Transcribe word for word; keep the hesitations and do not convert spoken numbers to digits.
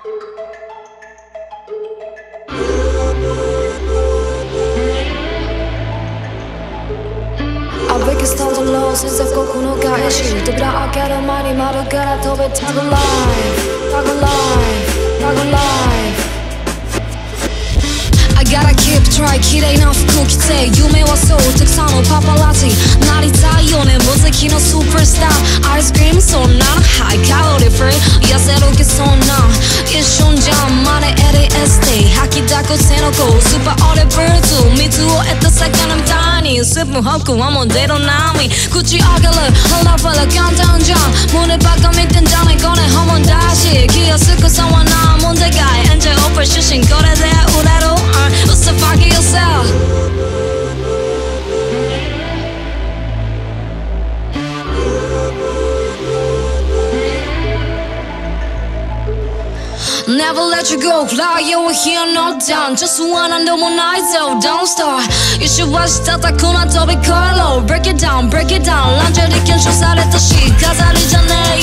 スタートロー制作国の返し扉開ける前に窓から飛べタグライフタグライフタグライフI gotta keep try 綺麗な服着て夢はそうたくさんのパパラッチなりたいよね無敵のスーパースターアイスクリームそんなのハイカロリーフリー痩せる気そんな一瞬じゃんまで エルエスティー 吐き出く背の子スーパーオレブーツ水を得た魚みたいにスープホックはもうゼロ並み口上げるフラフラ簡単じゃん胸ばっか見てんじゃねえこれホモだし気安くさはなもんでかいエンジョイオペ出身これで売れるSo fuck yourself Never let you go, fly you here, not down Just wanna know more nights, so don't start You should watch that, I couldn't be color Break it down, break it down ランジェリー検証されたし飾りじゃね